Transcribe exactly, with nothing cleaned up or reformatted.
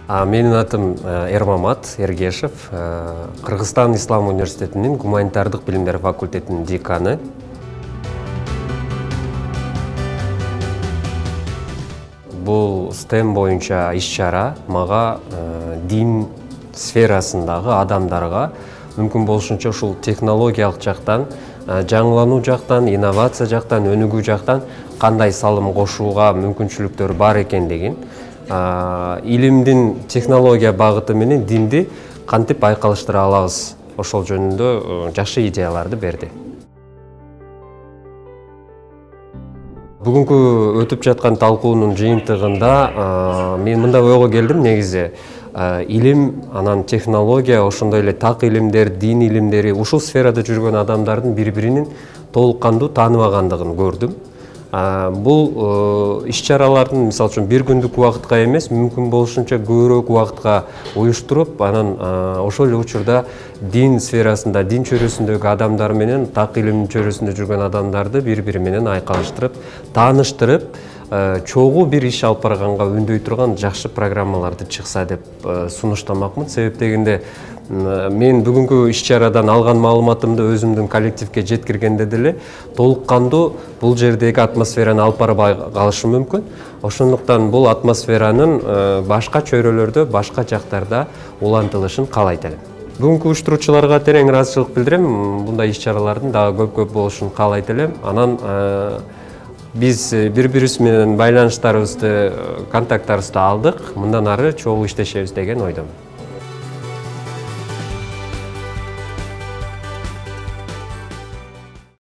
Менин атым Эрмамат Эргешев, Кыргызстан Ислам университетинин гуманитардык билимдер факультетинин деканы. Бул STEM боюнча иш-чара мага дин сферасындагы адамдарга мүмкүн болушунча ушул технологиялык жактан, жаңылануу жактан, инновация жактан, өнүгүү жактан кандай салым кошууга мүмкүнчүлүктөр бар экендигин, илимдин технология багыты менен динди кантип айкалыштыра алабыз, ошол жөнүндө жакшы идеяларды берди. Бүгүнкү өтүп жаткан талкуунун жыйынтыгында мен мындай ойго келдим. Негизи илим, анан технология, ошондой эле так илимдер, дин илимдери, ушул сферада жүргөн адамдардын бири-бирин толук кандуу тааныбагандыгын көрдүм. Бул иш-чаралардын мисалы үчүн бир күндүк убакытка эмес, мүмкүн болушунча көбүрөөк убакытка уюштуруп, анан ошол эле учурда дин сферасында, дин чөйрөсүндөгү адамдар менен так илим чөйрөсүндө жүргөн адамдарды бири-бири менен айкалыштырып, тааныштырып, чогуу бир иш алып барганга үндөй турган жакшы программаларды чыкса деп сунуштамакмын. Себеп дегенде мен бүгүнкү иш-чарадан алган маалыматымды өзүмдүн коллективге жеткиргенде деле толук кандуу бул жердеги атмосфераны алып барбай калышым мүмкүн. Ошондуктан бул атмосферанын башка чөйрөлөрдө, башка жактарда улантылышын каалайт элем. Бүгүнкү уюштуруучуларга терең ыраазычылык билдирем. Мындай иш-чаралардын дагы көп-көп болушун каалайт элем. Анан биз бири-бирибиз менен байланыштарыбызды, контакттарыбызды алдык. Мындан ары чогуу иштешебиз деген ойдомун.